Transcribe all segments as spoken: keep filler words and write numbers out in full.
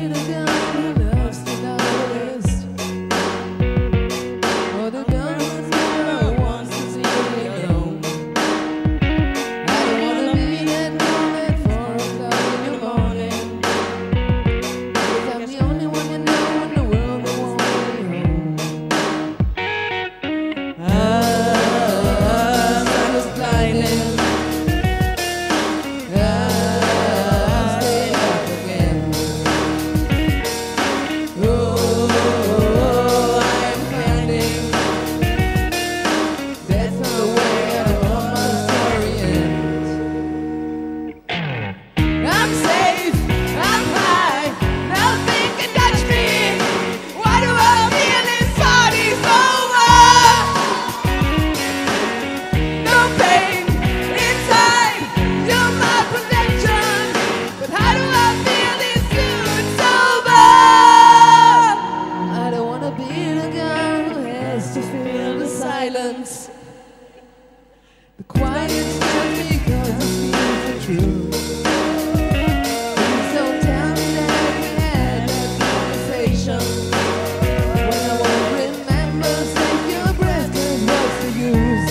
The quiet's not because it feels the truth. Please don't tell me that we had that conversation. When I won't remember, save your breath, 'cause what's the use?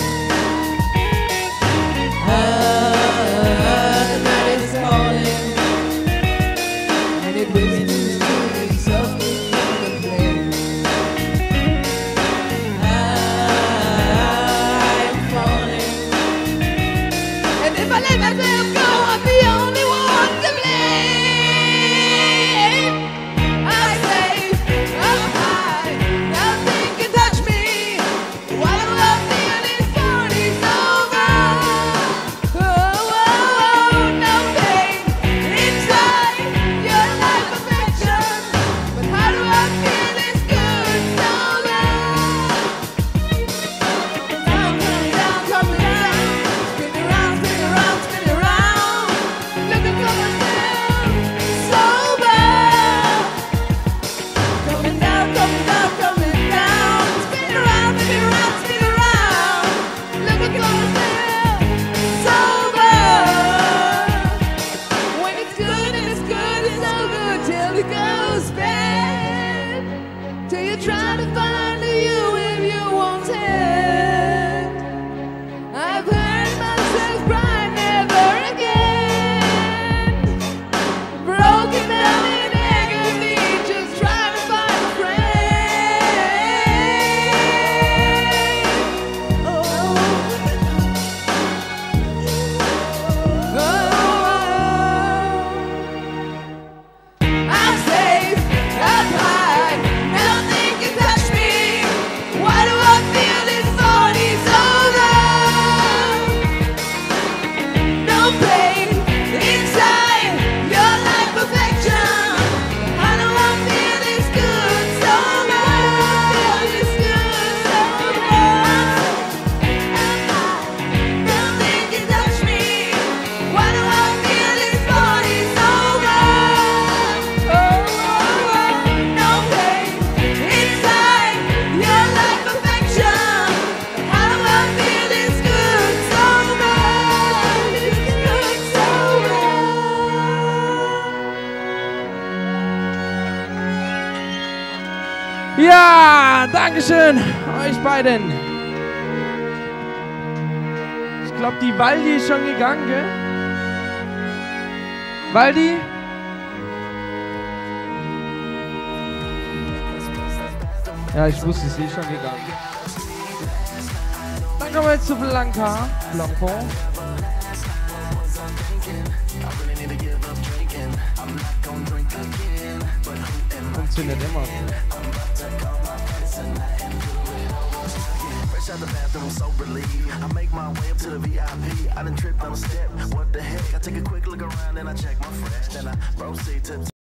Ah, the night is calling, and it whispers to me softly from the flame. If I let myself go, I'm the only one to blame. I'm safe, I'm high, nothing can touch me. While I'm feeling party's over. Oh, oh, oh, no pain inside, you're like perfection. But how do I feel this good sober? Down, coming down, coming down, spin around, spin around, spin around, looking for myself sober. Coming down, coming down, coming down, spin around, spin around, spin around, looking for myself sober. When it's good and it's good, it's so good till it goes bad. Till you try to find the you if you want it. I've heard myself cry never again. Broken down in agony, just trying to find a friend. Oh, oh, I'm safe, I'm high, nothing can touch me. Why do I feel this party's over? No pain inside, you're like perfection. How do I feel this good sober? Feel this good sober. Nothing can touch me. Why do I feel this party's over? Oh, oh, oh, no pain inside, you're like perfection. How do I feel this good sober? This good sober. Ja, Dankeschön euch beiden. Ich glaube, die Waldi ist schon gegangen, gell? Waldi? Ja, ich wusste, sie ist schon gegangen. Dann kommen wir jetzt zu Blanca. Blanco. Funktioniert immer. Fresh out the bathroom, so relieved. I make my way up to the V I P. I done tripped on a step. What the heck? I take a quick look around and I check my fresh. Then I proceed to